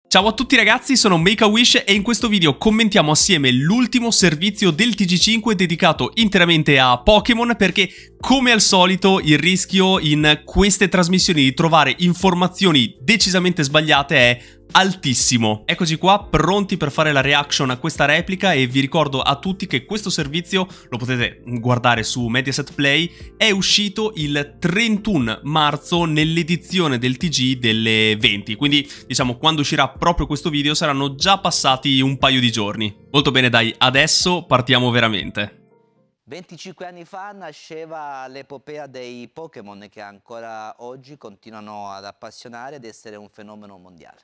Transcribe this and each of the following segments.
Ciao a tutti ragazzi, sono Make-A-Wish e in questo video commentiamo assieme l'ultimo servizio del TG5 dedicato interamente a Pokémon, perché come al solito il rischio in queste trasmissioni di trovare informazioni decisamente sbagliate è altissimo. Eccoci qua, pronti per fare la reaction a questa replica, e vi ricordo a tutti che questo servizio lo potete guardare su Mediaset Play. È uscito il 31 marzo nell'edizione del TG delle 20, quindi diciamo quando uscirà proprio questo video saranno già passati un paio di giorni. Molto bene, dai, adesso partiamo veramente. 25 anni fa nasceva l'epopea dei Pokémon che ancora oggi continuano ad appassionare ed essere un fenomeno mondiale.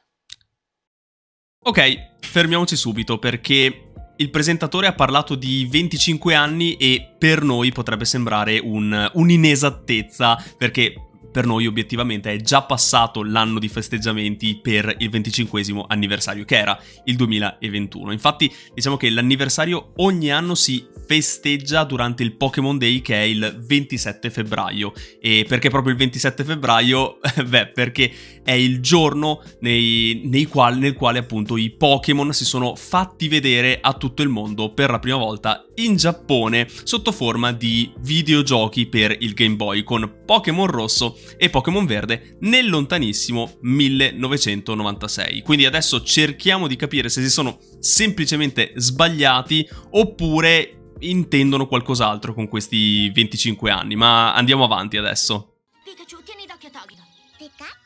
Ok, fermiamoci subito perché il presentatore ha parlato di 25 anni e per noi potrebbe sembrare un'inesattezza, perché per noi obiettivamente è già passato l'anno di festeggiamenti per il 25esimo anniversario, che era il 2021. Infatti diciamo che l'anniversario ogni anno si festeggia durante il Pokémon Day, che è il 27 febbraio. E perché proprio il 27 febbraio? Beh, perché è il giorno nel quale appunto i Pokémon si sono fatti vedere a tutto il mondo per la prima volta in Giappone sotto forma di videogiochi per il Game Boy, con Pokémon Rosso e Pokémon Verde nel lontanissimo 1996. Quindi adesso cerchiamo di capire se si sono semplicemente sbagliati oppure intendono qualcos'altro con questi 25 anni, ma andiamo avanti adesso. Pikachu, tieni d'occhio Togedon. Pikachu!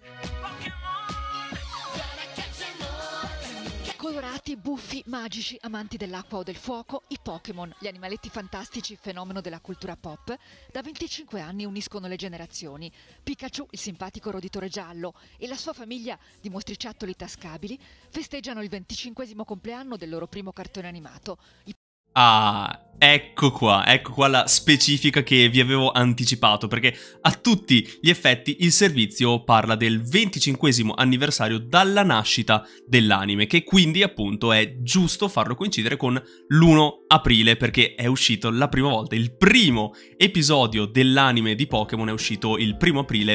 Colorati, buffi, magici, amanti dell'acqua o del fuoco, i Pokémon, gli animaletti fantastici, fenomeno della cultura pop, da 25 anni uniscono le generazioni. Pikachu, il simpatico roditore giallo, e la sua famiglia di mostriciattoli tascabili festeggiano il 25esimo compleanno del loro primo cartone animato. Ah, ecco qua la specifica che vi avevo anticipato, perché a tutti gli effetti il servizio parla del 25esimo anniversario dalla nascita dell'anime, che quindi appunto è giusto farlo coincidere con l'1 aprile, perché è uscito la prima volta, il primo episodio dell'anime di Pokémon è uscito il 1 aprile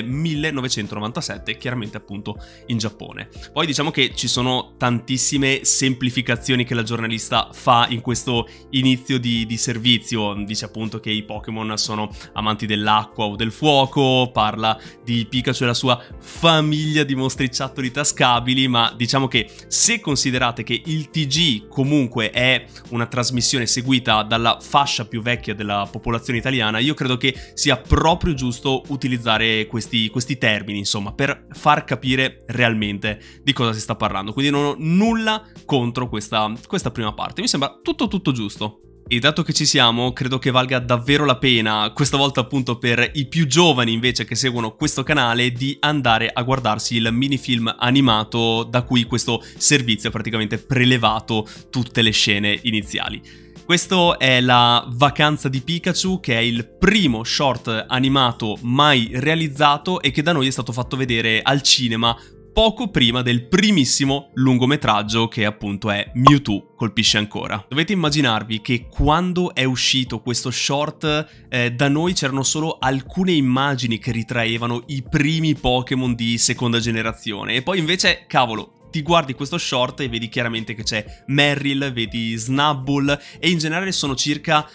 1997, chiaramente appunto in Giappone. Poi diciamo che ci sono tantissime semplificazioni che la giornalista fa in questo inizio di servizio. Dice appunto che i Pokémon sono amanti dell'acqua o del fuoco, parla di Pikachu e la sua famiglia di mostriciattoli tascabili, ma diciamo che se considerate che il TG comunque è una trasmissione seguita dalla fascia più vecchia della popolazione italiana, io credo che sia proprio giusto utilizzare questi termini, insomma, per far capire realmente di cosa si sta parlando. Quindi non ho nulla contro questa prima parte, mi sembra tutto giusto. E dato che ci siamo, credo che valga davvero la pena, questa volta appunto per i più giovani invece che seguono questo canale, di andare a guardarsi il minifilm animato da cui questo servizio ha praticamente prelevato tutte le scene iniziali. Questo è La vacanza di Pikachu, che è il primo short animato mai realizzato e che da noi è stato fatto vedere al cinema poco prima del primissimo lungometraggio, che appunto è Mewtwo colpisce ancora. Dovete immaginarvi che quando è uscito questo short da noi c'erano solo alcune immagini che ritraevano i primi Pokémon di seconda generazione, e poi invece, cavolo, ti guardi questo short e vedi chiaramente che c'è Marill, vedi Snubbull, e in generale sono circa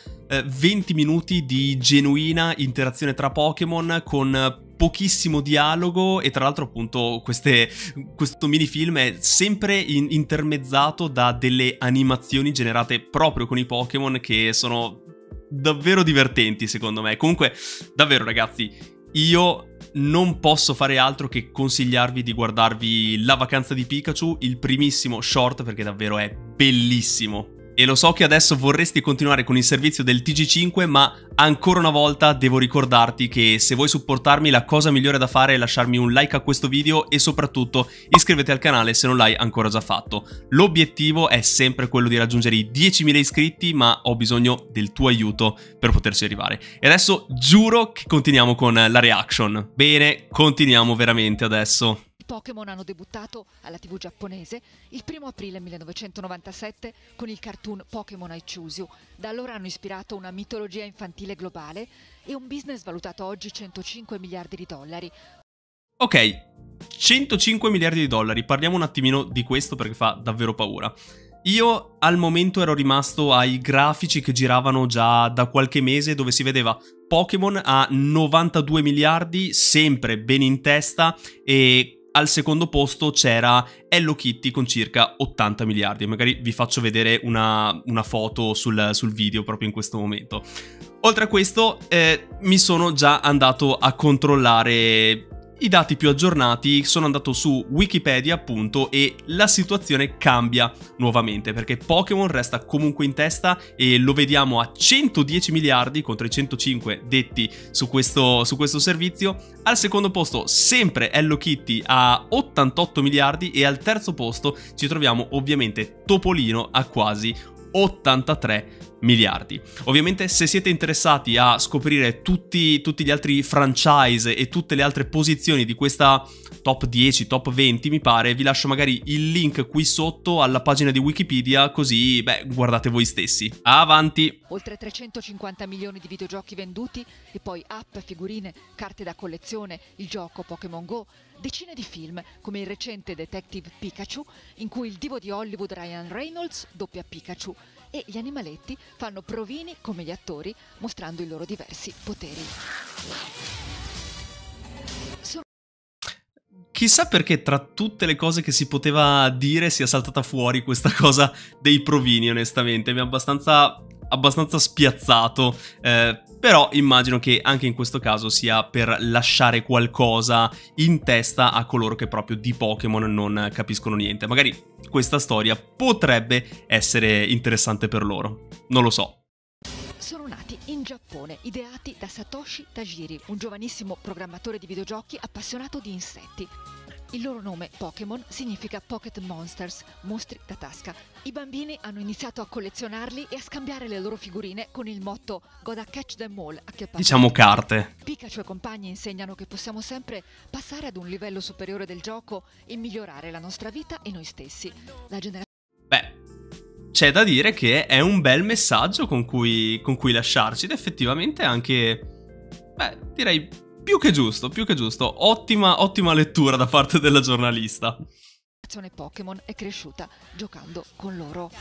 20 minuti di genuina interazione tra Pokémon con pochissimo dialogo, e tra l'altro appunto questo minifilm è sempre intermezzato da delle animazioni generate proprio con i Pokémon che sono davvero divertenti secondo me. Comunque davvero ragazzi, io non posso fare altro che consigliarvi di guardarvi La vacanza di Pikachu, il primissimo short, perché davvero è bellissimo. E lo so che adesso vorresti continuare con il servizio del TG5, ma ancora una volta devo ricordarti che se vuoi supportarmi la cosa migliore da fare è lasciarmi un like a questo video e soprattutto iscriviti al canale se non l'hai ancora già fatto. L'obiettivo è sempre quello di raggiungere i 10.000 iscritti, ma ho bisogno del tuo aiuto per poterci arrivare. E adesso giuro che continuiamo con la reaction. Bene, continuiamo veramente adesso. Pokémon hanno debuttato alla TV giapponese il 1 aprile 1997 con il cartoon Pokémon I Choose You. Da allora hanno ispirato una mitologia infantile globale e un business valutato oggi 105 miliardi di dollari. Ok, 105 miliardi di dollari, parliamo un attimino di questo perché fa davvero paura. Io al momento ero rimasto ai grafici che giravano già da qualche mese, dove si vedeva Pokémon a 92 miliardi, sempre ben in testa, e al secondo posto c'era Hello Kitty con circa 80 miliardi. Magari vi faccio vedere una foto sul video proprio in questo momento. Oltre a questo, mi sono già andato a controllare i dati più aggiornati, sono andato su Wikipedia appunto e la situazione cambia nuovamente perché Pokémon resta comunque in testa e lo vediamo a 110 miliardi contro i 105 detti su questo servizio. Al secondo posto sempre Hello Kitty a 88 miliardi e al terzo posto ci troviamo ovviamente Topolino a quasi 83 miliardi. Ovviamente se siete interessati a scoprire tutti gli altri franchise e tutte le altre posizioni di questa top 10, top 20 mi pare, vi lascio magari il link qui sotto alla pagina di Wikipedia, così guardate voi stessi. Avanti! Oltre 350 milioni di videogiochi venduti e poi app, figurine, carte da collezione, il gioco Pokémon Go, decine di film come il recente Detective Pikachu in cui il divo di Hollywood Ryan Reynolds doppia Pikachu e gli animaletti fanno provini come gli attori mostrando i loro diversi poteri. Chissà perché tra tutte le cose che si poteva dire sia saltata fuori questa cosa dei provini, onestamente. Mi ha abbastanza spiazzato, però immagino che anche in questo caso sia per lasciare qualcosa in testa a coloro che proprio di Pokémon non capiscono niente. Magari questa storia potrebbe essere interessante per loro, non lo so. Sono nati in Giappone, ideati da Satoshi Tajiri, un giovanissimo programmatore di videogiochi appassionato di insetti. Il loro nome, Pokémon, significa Pocket Monsters, mostri da tasca. I bambini hanno iniziato a collezionarli e a scambiare le loro figurine con il motto Gotta catch them all, diciamo carte. Pikachu e compagni insegnano che possiamo sempre passare ad un livello superiore del gioco e migliorare la nostra vita e noi stessi. C'è da dire che è un bel messaggio con cui lasciarci ed effettivamente anche, direi più che giusto, ottima lettura da parte della giornalista. La generazione Pokémon è cresciuta giocando con loro.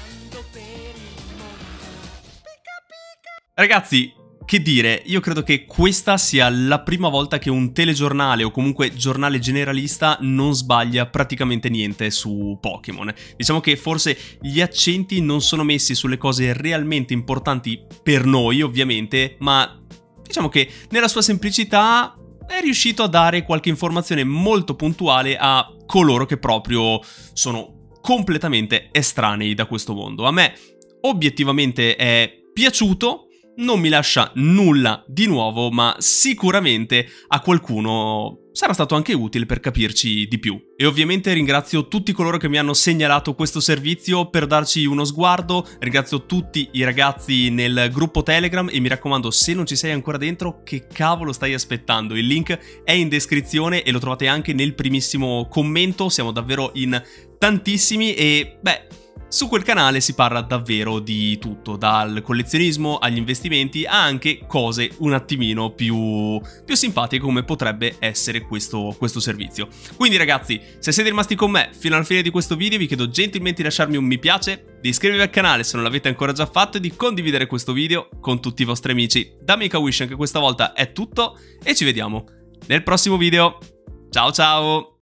Ragazzi, che dire, io credo che questa sia la prima volta che un telegiornale o comunque giornale generalista non sbaglia praticamente niente su Pokémon. Diciamo che forse gli accenti non sono messi sulle cose realmente importanti per noi, ovviamente, ma diciamo che nella sua semplicità è riuscito a dare qualche informazione molto puntuale a coloro che proprio sono completamente estranei da questo mondo. A me obiettivamente è piaciuto. Non mi lascia nulla di nuovo, ma sicuramente a qualcuno sarà stato anche utile per capirci di più. E ovviamente ringrazio tutti coloro che mi hanno segnalato questo servizio per darci uno sguardo, ringrazio tutti i ragazzi nel gruppo Telegram e mi raccomando, se non ci sei ancora dentro, che cavolo stai aspettando? Il link è in descrizione e lo trovate anche nel primissimo commento, siamo davvero in tantissimi e su quel canale si parla davvero di tutto, dal collezionismo agli investimenti a anche cose un attimino più simpatiche come potrebbe essere questo servizio. Quindi ragazzi, se siete rimasti con me fino alla fine di questo video vi chiedo gentilmente di lasciarmi un mi piace, di iscrivervi al canale se non l'avete ancora già fatto e di condividere questo video con tutti i vostri amici. Da Make-A-Wish anche questa volta è tutto e ci vediamo nel prossimo video. Ciao ciao!